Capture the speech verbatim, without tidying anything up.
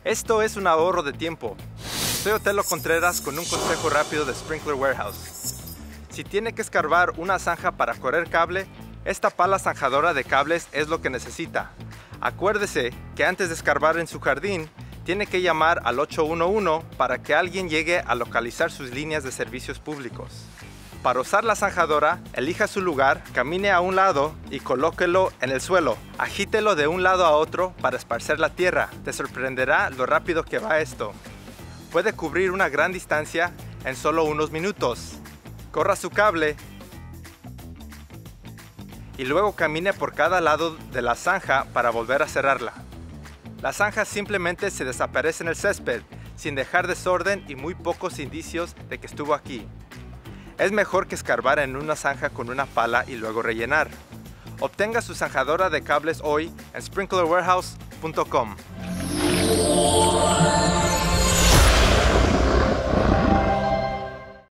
Esto es un ahorro de tiempo. Soy Otelo Contreras con un consejo rápido de Sprinkler Warehouse. Si tiene que escarbar una zanja para correr cable, esta pala zanjadora de cables es lo que necesita. Acuérdese que antes de escarbar en su jardín, tiene que llamar al ocho uno uno para que alguien llegue a localizar sus líneas de servicios públicos. Para usar la zanjadora, elija su lugar, camine a un lado y colóquelo en el suelo. Agítelo de un lado a otro para esparcer la tierra. Te sorprenderá lo rápido que va esto. Puede cubrir una gran distancia en solo unos minutos. Corra su cable y luego camine por cada lado de la zanja para volver a cerrarla. La zanja simplemente se desaparece en el césped, sin dejar desorden y muy pocos indicios de que estuvo aquí. Es mejor que escarbar en una zanja con una pala y luego rellenar. Obtenga su zanjadora de cables hoy en sprinkler warehouse punto com.